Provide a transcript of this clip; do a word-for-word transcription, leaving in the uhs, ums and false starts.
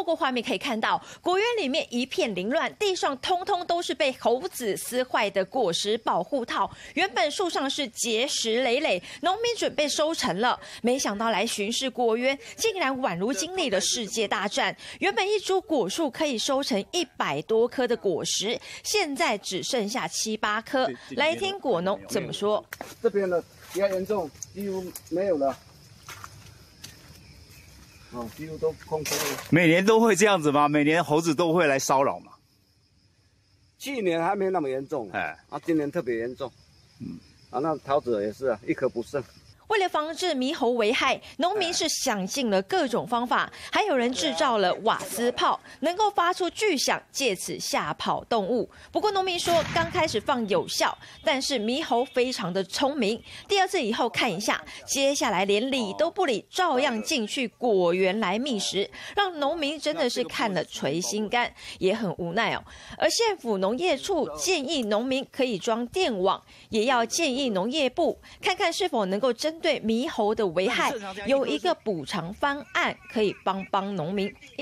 透过画面可以看到，果园里面一片凌乱，地上通通都是被猴子撕坏的果实保护套。原本树上是结实累累，农民准备收成了，没想到来巡视果园，竟然宛如经历了世界大战。原本一株果树可以收成一百多颗的果实，现在只剩下七八颗。来听果农怎么说。 这边的比较严重，几乎没有了。 哦，几乎都空空了。 每年都会这样子吗？每年猴子都会来骚扰吗？ 去年还没那么严重，哎，啊，今年特别严重。嗯，啊，那桃子也是啊，一颗不剩。 为了防治猕猴危害，农民是想尽了各种方法，还有人制造了瓦斯炮，能够发出巨响，借此吓跑动物。不过农民说，刚开始放有效，但是猕猴非常的聪明，第二次以后看一下，接下来连理都不理，照样进去果园来觅食，让农民真的是看了捶心肝，也很无奈哦。而县府农业处建议农民可以装电网，也要建议农业部看看是否能够针对猕猴的危害有一个补偿方案，可以帮帮农民。